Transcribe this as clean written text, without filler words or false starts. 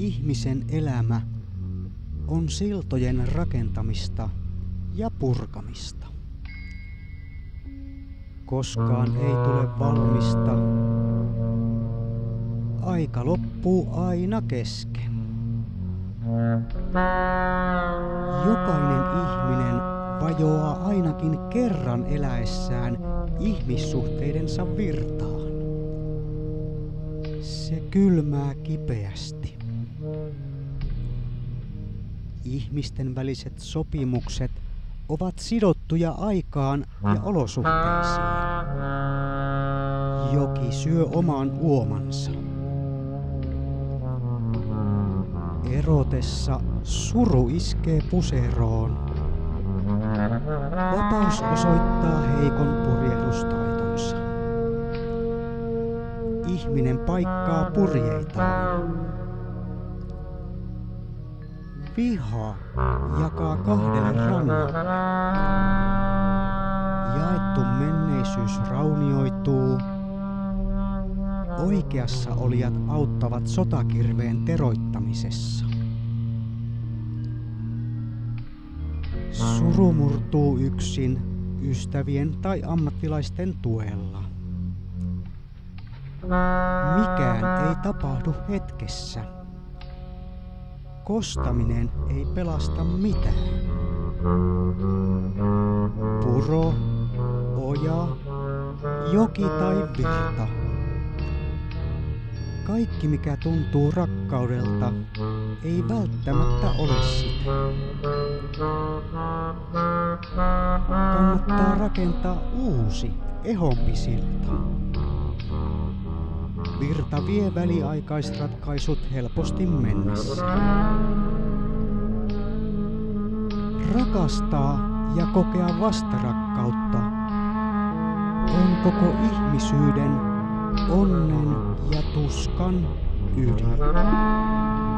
Ihmisen elämä on siltojen rakentamista ja purkamista. Koskaan ei tule valmista. Aika loppuu aina kesken. Jokainen ihminen vajoaa ainakin kerran eläessään ihmissuhteidensa virtaan. Se kylmää kipeästi. Ihmisten väliset sopimukset ovat sidottuja aikaan ja olosuhteisiin. Joki syö oman uomansa. Erotessa suru iskee puseroon. Vapaus osoittaa heikon purjehdustaitonsa. Ihminen paikkaa purjeitaan. Viha jakaa kahdelle rannalle. Jaettu menneisyys raunioituu. Oikeassa olijat auttavat sotakirveen teroittamisessa. Suru murtuu yksin ystävien tai ammattilaisten tuella. Mikään ei tapahdu hetkessä. Kostaminen ei pelasta mitään. Puro, oja, joki tai virta. Kaikki mikä tuntuu rakkaudelta ei välttämättä ole sitä. Kannattaa rakentaa uusi, ehompi silta. Virta vie väliaikaisratkaisut helposti mennessä. Rakastaa ja kokea vastarakkautta on koko ihmisyyden onnen ja tuskan ydin.